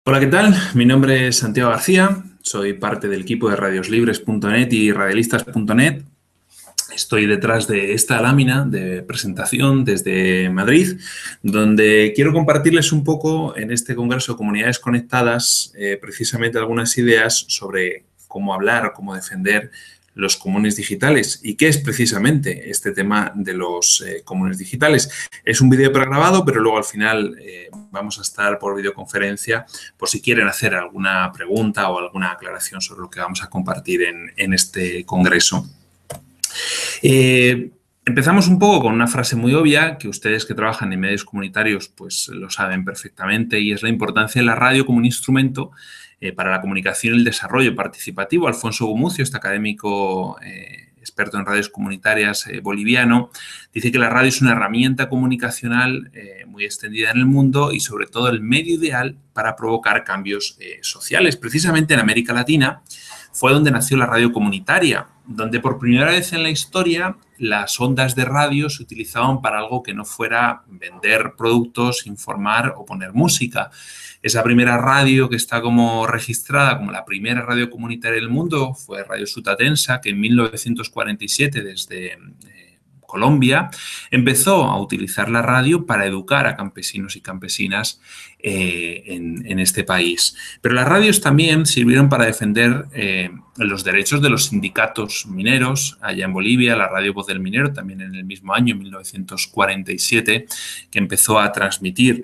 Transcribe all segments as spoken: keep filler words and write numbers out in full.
Hola, ¿qué tal? Mi nombre es Santiago García, soy parte del equipo de radioslibres punto net y radialistas punto net. Estoy detrás de esta lámina de presentación desde Madrid, donde quiero compartirles un poco en este Congreso Comunidades Conectadas, eh, precisamente algunas ideas sobre cómo hablar, cómo defender los comunes digitales. ¿Y qué es precisamente este tema de los eh, comunes digitales? Es un vídeo pregrabado, pero luego al final eh, vamos a estar por videoconferencia por si quieren hacer alguna pregunta o alguna aclaración sobre lo que vamos a compartir en, en este congreso. Eh, empezamos un poco con una frase muy obvia que ustedes que trabajan en medios comunitarios pues lo saben perfectamente, y es la importancia de la radio como un instrumento eh, para la comunicación y el desarrollo participativo. Alfonso Gumucio, este académico eh, experto en radios comunitarias eh, boliviano, dice que la radio es una herramienta comunicacional eh, muy extendida en el mundo y sobre todo el medio ideal para provocar cambios eh, sociales. Precisamente en América Latina fue donde nació la radio comunitaria, donde por primera vez en la historia las ondas de radio se utilizaban para algo que no fuera vender productos, informar o poner música. Esa primera radio que está como registrada como la primera radio comunitaria del mundo fue Radio Sutatensa, que en mil novecientos cuarenta y siete desde eh, Colombia empezó a utilizar la radio para educar a campesinos y campesinas eh, en, en este país. Pero las radios también sirvieron para defender eh, los derechos de los sindicatos mineros allá en Bolivia. La radio Voz del Minero también en el mismo año, mil novecientos cuarenta y siete, que empezó a transmitir.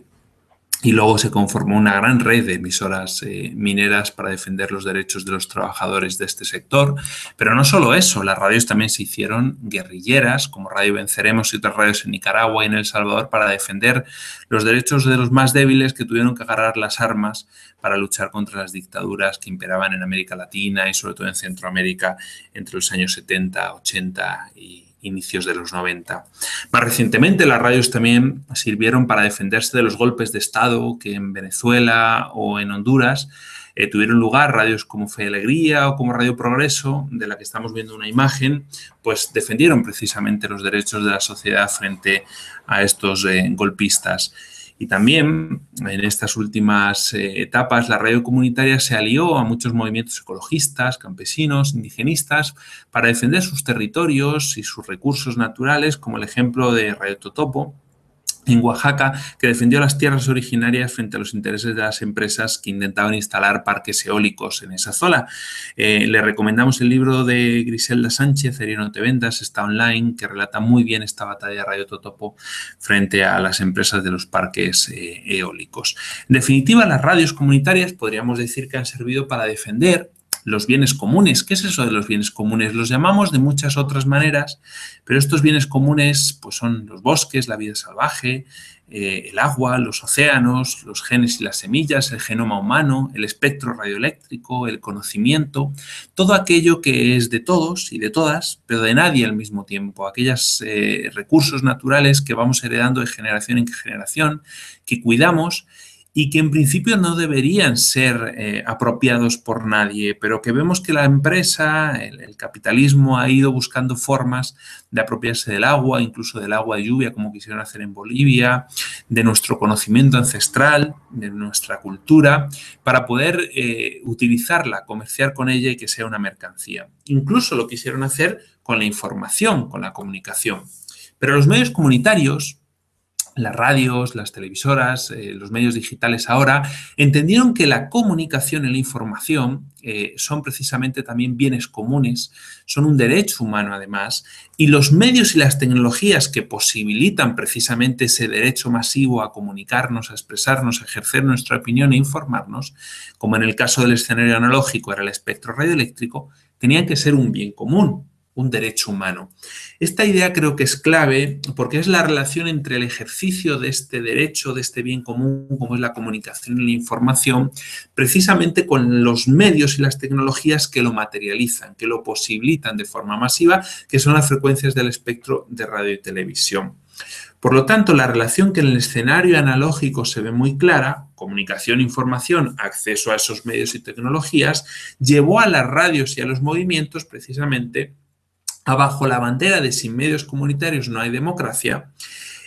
Y luego se conformó una gran red de emisoras eh, mineras para defender los derechos de los trabajadores de este sector. Pero no solo eso, las radios también se hicieron guerrilleras, como Radio Venceremos y otras radios en Nicaragua y en El Salvador, para defender los derechos de los más débiles que tuvieron que agarrar las armas para luchar contra las dictaduras que imperaban en América Latina y sobre todo en Centroamérica entre los años setenta, ochenta y inicios de los noventa. Más recientemente, las radios también sirvieron para defenderse de los golpes de Estado que en Venezuela o en Honduras eh, tuvieron lugar. Radios como Fe y Alegría o como Radio Progreso, de la que estamos viendo una imagen, pues defendieron precisamente los derechos de la sociedad frente a estos eh, golpistas. Y también en estas últimas eh, etapas la radio comunitaria se alió a muchos movimientos ecologistas, campesinos, indigenistas, para defender sus territorios y sus recursos naturales, como el ejemplo de Radio Totopo en Oaxaca, que defendió las tierras originarias frente a los intereses de las empresas que intentaban instalar parques eólicos en esa zona. Eh, le recomendamos el libro de Griselda Sánchez, Herir no te vendas, está online, que relata muy bien esta batalla de Radio Totopo frente a las empresas de los parques eh, eólicos. En definitiva, las radios comunitarias podríamos decir que han servido para defender los bienes comunes. ¿Qué es eso de los bienes comunes? Los llamamos de muchas otras maneras, pero estos bienes comunes pues son los bosques, la vida salvaje, eh, el agua, los océanos, los genes y las semillas, el genoma humano, el espectro radioeléctrico, el conocimiento, todo aquello que es de todos y de todas, pero de nadie al mismo tiempo. Aquellos eh, recursos naturales que vamos heredando de generación en generación, que cuidamos y que en principio no deberían ser eh, apropiados por nadie, pero que vemos que la empresa, el, el capitalismo ha ido buscando formas de apropiarse del agua, incluso del agua de lluvia, como quisieron hacer en Bolivia, de nuestro conocimiento ancestral, de nuestra cultura, para poder eh, utilizarla, comerciar con ella y que sea una mercancía. Incluso lo quisieron hacer con la información, con la comunicación. Pero los medios comunitarios, las radios, las televisoras, eh, los medios digitales ahora, entendieron que la comunicación y la información eh, son precisamente también bienes comunes, son un derecho humano además, y los medios y las tecnologías que posibilitan precisamente ese derecho masivo a comunicarnos, a expresarnos, a ejercer nuestra opinión e informarnos, como en el caso del escenario analógico era el espectro radioeléctrico, tenían que ser un bien común, un derecho humano. Esta idea creo que es clave porque es la relación entre el ejercicio de este derecho, de este bien común, como es la comunicación y la información, precisamente con los medios y las tecnologías que lo materializan, que lo posibilitan de forma masiva, que son las frecuencias del espectro de radio y televisión. Por lo tanto, la relación que en el escenario analógico se ve muy clara, comunicación, información, acceso a esos medios y tecnologías, llevó a las radios y a los movimientos precisamente bajo la bandera de sin medios comunitarios no hay democracia,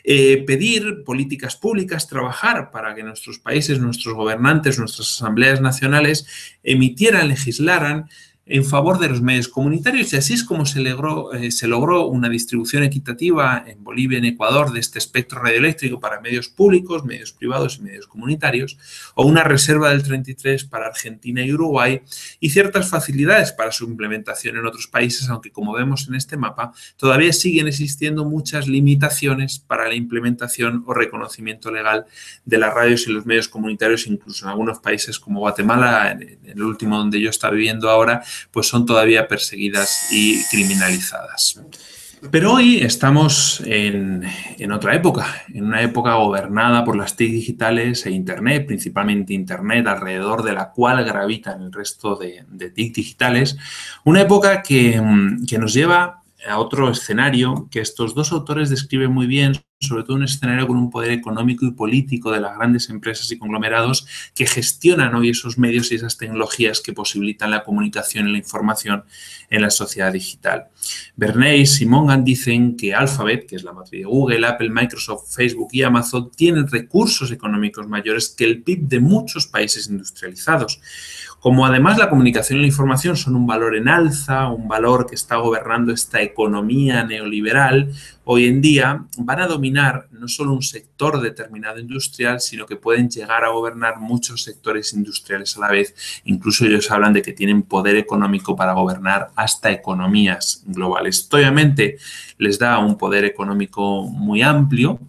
Eh, pedir políticas públicas, trabajar para que nuestros países, nuestros gobernantes, nuestras asambleas nacionales emitieran, legislaran en favor de los medios comunitarios, y así es como se logró, eh, se logró una distribución equitativa en Bolivia y en Ecuador de este espectro radioeléctrico para medios públicos, medios privados y medios comunitarios, o una reserva del treinta y tres para Argentina y Uruguay, y ciertas facilidades para su implementación en otros países, aunque como vemos en este mapa, todavía siguen existiendo muchas limitaciones para la implementación o reconocimiento legal de las radios y los medios comunitarios, incluso en algunos países como Guatemala, en el último donde yo estoy viviendo ahora, pues son todavía perseguidas y criminalizadas. Pero hoy estamos en, en otra época, en una época gobernada por las T I C digitales e Internet, principalmente Internet, alrededor de la cual gravitan el resto de, de T I C digitales. Una época que, que nos lleva a otro escenario que estos dos autores describen muy bien, sobre todo un escenario con un poder económico y político de las grandes empresas y conglomerados que gestionan hoy esos medios y esas tecnologías que posibilitan la comunicación y la información en la sociedad digital. Bernays y Mongan dicen que Alphabet, que es la matriz de Google, Apple, Microsoft, Facebook y Amazon, tienen recursos económicos mayores que el P I B de muchos países industrializados. Como además la comunicación y la información son un valor en alza, un valor que está gobernando esta economía neoliberal, hoy en día van a dominar no solo un sector determinado industrial, sino que pueden llegar a gobernar muchos sectores industriales a la vez. Incluso ellos hablan de que tienen poder económico para gobernar hasta economías globales. Esto obviamente les da un poder económico muy amplio.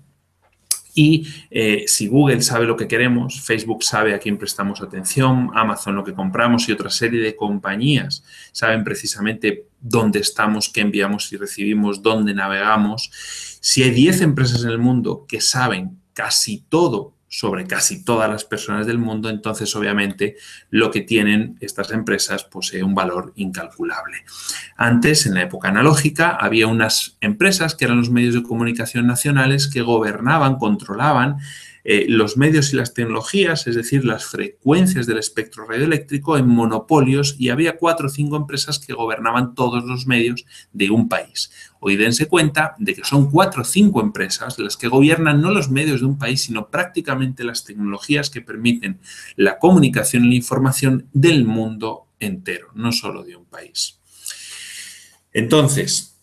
Y eh, si Google sabe lo que queremos, Facebook sabe a quién prestamos atención, Amazon lo que compramos y otra serie de compañías saben precisamente dónde estamos, qué enviamos y recibimos, dónde navegamos. Si hay diez empresas en el mundo que saben casi todo sobre casi todas las personas del mundo, entonces obviamente lo que tienen estas empresas posee un valor incalculable. Antes, en la época analógica, había unas empresas que eran los medios de comunicación nacionales que gobernaban, controlaban eh, los medios y las tecnologías, es decir, las frecuencias del espectro radioeléctrico en monopolios, y había cuatro o cinco empresas que gobernaban todos los medios de un país. Hoy dense cuenta de que son cuatro o cinco empresas las que gobiernan no los medios de un país, sino prácticamente las tecnologías que permiten la comunicación y la información del mundo entero, no solo de un país. Entonces,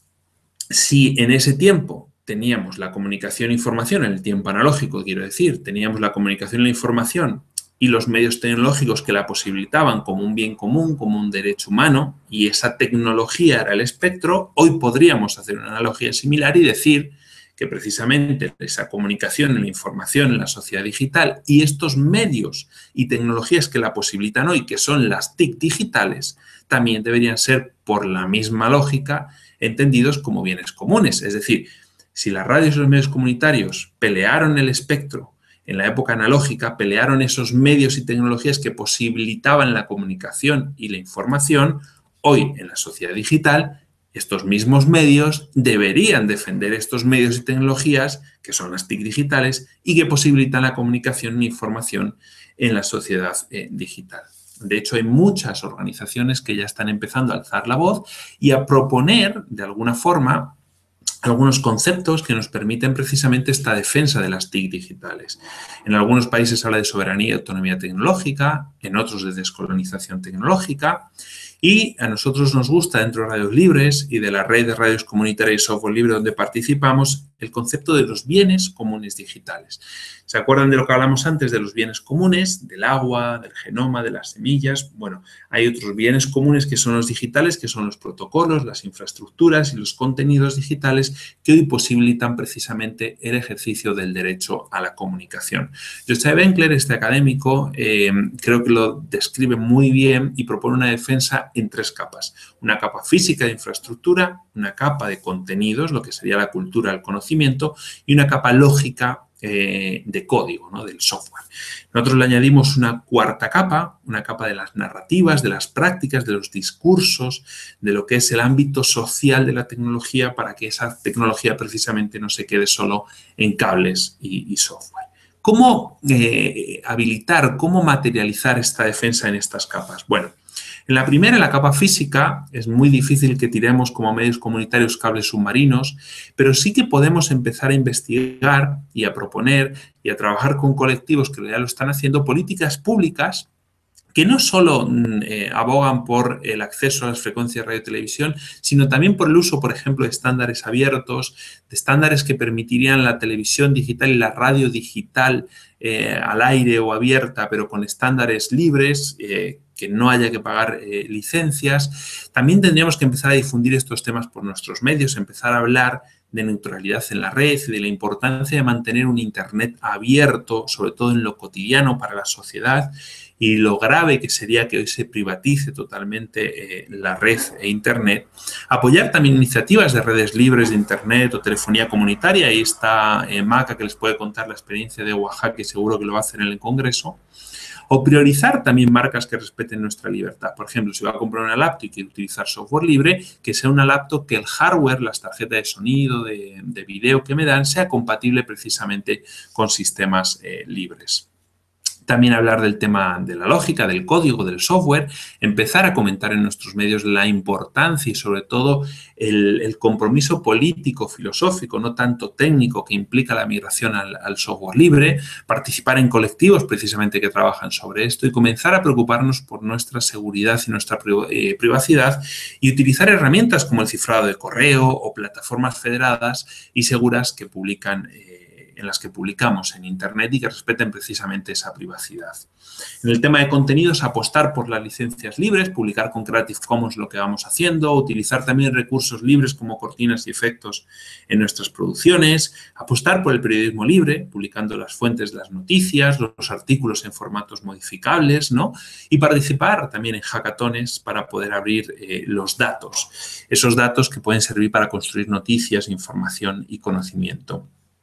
si en ese tiempo teníamos la comunicación e información, en el tiempo analógico, quiero decir, teníamos la comunicación y la información y los medios tecnológicos que la posibilitaban como un bien común, como un derecho humano, y esa tecnología era el espectro, hoy podríamos hacer una analogía similar y decir que precisamente esa comunicación y la información en la sociedad digital y estos medios y tecnologías que la posibilitan hoy, que son las T I C digitales, también deberían ser, por la misma lógica, entendidos como bienes comunes. Es decir, si las radios y los medios comunitarios pelearon el espectro en la época analógica, pelearon esos medios y tecnologías que posibilitaban la comunicación y la información, hoy en la sociedad digital, estos mismos medios deberían defender estos medios y tecnologías, que son las T I C digitales, y que posibilitan la comunicación e información en la sociedad eh, digital. De hecho, hay muchas organizaciones que ya están empezando a alzar la voz y a proponer, de alguna forma, algunos conceptos que nos permiten precisamente esta defensa de las T I C digitales. En algunos países habla de soberanía y autonomía tecnológica, en otros de descolonización tecnológica, y a nosotros nos gusta, dentro de Radios Libres y de la red de radios comunitarias y software libre donde participamos, el concepto de los bienes comunes digitales. ¿Se acuerdan de lo que hablamos antes de los bienes comunes? Del agua, del genoma, de las semillas. Bueno, hay otros bienes comunes que son los digitales, que son los protocolos, las infraestructuras y los contenidos digitales que hoy posibilitan precisamente el ejercicio del derecho a la comunicación. Joshua Benkler, este académico, eh, creo que lo describe muy bien y propone una defensa en tres capas. Una capa física de infraestructura, una capa de contenidos, lo que sería la cultura del conocimiento, y una capa lógica eh, de código, ¿no? Del software. Nosotros le añadimos una cuarta capa, una capa de las narrativas, de las prácticas, de los discursos, de lo que es el ámbito social de la tecnología, para que esa tecnología precisamente no se quede solo en cables y, y software. ¿Cómo eh, habilitar, cómo materializar esta defensa en estas capas? Bueno, En la primera, en la capa física, es muy difícil que tiremos como medios comunitarios cables submarinos, pero sí que podemos empezar a investigar y a proponer y a trabajar con colectivos que ya lo están haciendo, políticas públicas que no solo eh, abogan por el acceso a las frecuencias de radio y televisión, sino también por el uso, por ejemplo, de estándares abiertos, de estándares que permitirían la televisión digital y la radio digital eh, al aire o abierta, pero con estándares libres, eh, que no haya que pagar eh, licencias. También tendríamos que empezar a difundir estos temas por nuestros medios, empezar a hablar de neutralidad en la red y de la importancia de mantener un Internet abierto, sobre todo en lo cotidiano para la sociedad, y lo grave que sería que hoy se privatice totalmente eh, la red e Internet. Apoyar también iniciativas de redes libres de Internet o telefonía comunitaria. Ahí está eh, Maca, que les puede contar la experiencia de Oaxaca y seguro que lo va a hacer en el Congreso. O priorizar también marcas que respeten nuestra libertad. Por ejemplo, si va a comprar una laptop y quiere utilizar software libre, que sea una laptop que el hardware, las tarjetas de sonido, de, de video que me dan, sea compatible precisamente con sistemas eh, libres. También hablar del tema de la lógica, del código, del software, empezar a comentar en nuestros medios la importancia y sobre todo el, el compromiso político, filosófico, no tanto técnico, que implica la migración al, al software libre, participar en colectivos precisamente que trabajan sobre esto y comenzar a preocuparnos por nuestra seguridad y nuestra eh, privacidad y utilizar herramientas como el cifrado de correo o plataformas federadas y seguras que publican eh, en las que publicamos en Internet y que respeten precisamente esa privacidad. En el tema de contenidos, apostar por las licencias libres, publicar con Creative Commons lo que vamos haciendo, utilizar también recursos libres como cortinas y efectos en nuestras producciones, apostar por el periodismo libre, publicando las fuentes de las noticias, los artículos en formatos modificables, ¿no? Y participar también en hackatones para poder abrir eh, los datos, esos datos que pueden servir para construir noticias, información y conocimiento.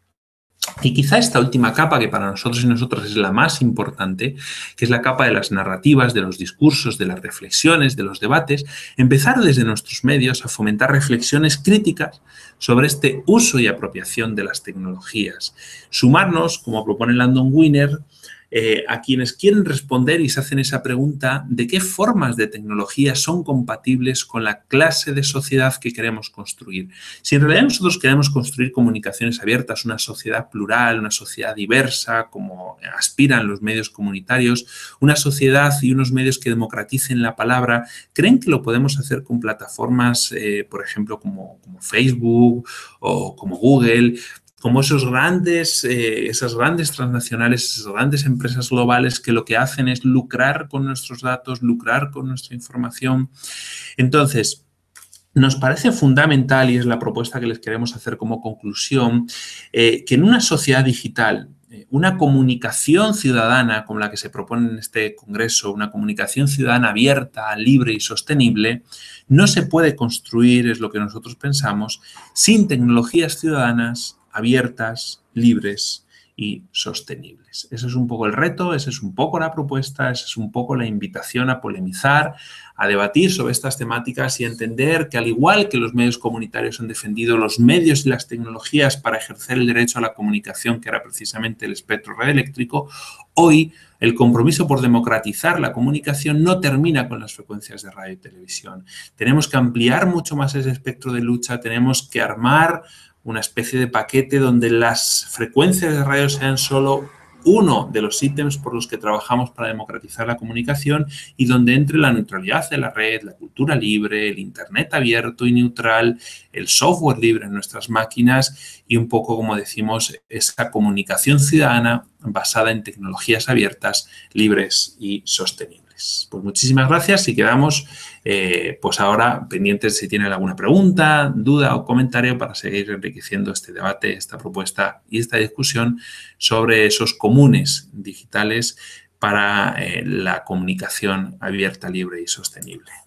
Y quizá esta última capa, que para nosotros y nosotras es la más importante, que es la capa de las narrativas, de los discursos, de las reflexiones, de los debates, empezar desde nuestros medios a fomentar reflexiones críticas sobre este uso y apropiación de las tecnologías. Sumarnos, como propone Landon Winner, Eh, a quienes quieren responder y se hacen esa pregunta de qué formas de tecnología son compatibles con la clase de sociedad que queremos construir. Si en realidad nosotros queremos construir comunicaciones abiertas, una sociedad plural, una sociedad diversa, como aspiran los medios comunitarios, una sociedad y unos medios que democraticen la palabra, ¿creen que lo podemos hacer con plataformas, eh, por ejemplo, como, como Facebook o como Google? Como esos grandes, eh, esas grandes transnacionales, esas grandes empresas globales que lo que hacen es lucrar con nuestros datos, lucrar con nuestra información. Entonces, nos parece fundamental, y es la propuesta que les queremos hacer como conclusión, eh, que en una sociedad digital, eh, una comunicación ciudadana como la que se propone en este congreso, una comunicación ciudadana abierta, libre y sostenible, no se puede construir, es lo que nosotros pensamos, sin tecnologías ciudadanas abiertas, libres y sostenibles. Ese es un poco el reto, esa es un poco la propuesta, esa es un poco la invitación a polemizar, a debatir sobre estas temáticas y a entender que al igual que los medios comunitarios han defendido los medios y las tecnologías para ejercer el derecho a la comunicación, que era precisamente el espectro radioeléctrico, hoy el compromiso por democratizar la comunicación no termina con las frecuencias de radio y televisión. Tenemos que ampliar mucho más ese espectro de lucha, tenemos que armar una especie de paquete donde las frecuencias de radio sean solo uno de los ítems por los que trabajamos para democratizar la comunicación y donde entre la neutralidad de la red, la cultura libre, el Internet abierto y neutral, el software libre en nuestras máquinas y un poco, como decimos, esa comunicación ciudadana basada en tecnologías abiertas, libres y sostenibles. Pues muchísimas gracias y quedamos eh, pues ahora pendientes si tienen alguna pregunta, duda o comentario para seguir enriqueciendo este debate, esta propuesta y esta discusión sobre esos comunes digitales para eh, la comunicación abierta, libre y sostenible.